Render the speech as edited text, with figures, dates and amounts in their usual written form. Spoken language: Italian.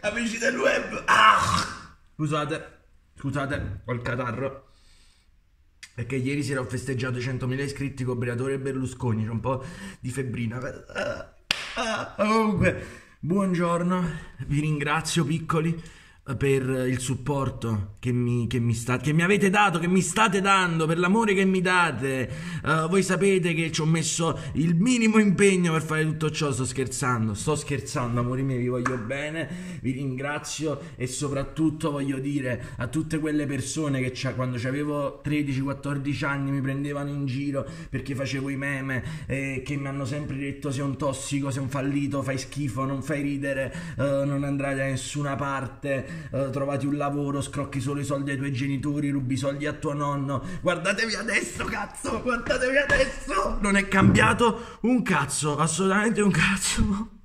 amici del web. Scusate, ho il catarro. Perché ieri sera ho festeggiato i 100.000 iscritti con Briatore e Berlusconi, c'è un po' di febbrina. Comunque, buongiorno, vi ringrazio piccoli per il supporto che mi avete dato, che mi state dando, per l'amore che mi date. Voi sapete che ci ho messo il minimo impegno per fare tutto ciò. Sto scherzando, amori miei, vi voglio bene, vi ringrazio e soprattutto voglio dire a tutte quelle persone che quando avevo 13-14 anni mi prendevano in giro perché facevo i meme, che mi hanno sempre detto sei un tossico, sei un fallito, fai schifo, non fai ridere, non andrai da nessuna parte, trovati un lavoro, scrocchi solo i soldi ai tuoi genitori, rubi i soldi a tuo nonno. Guardatevi adesso, cazzo, guardatevi adesso, non è cambiato un cazzo, assolutamente un cazzo.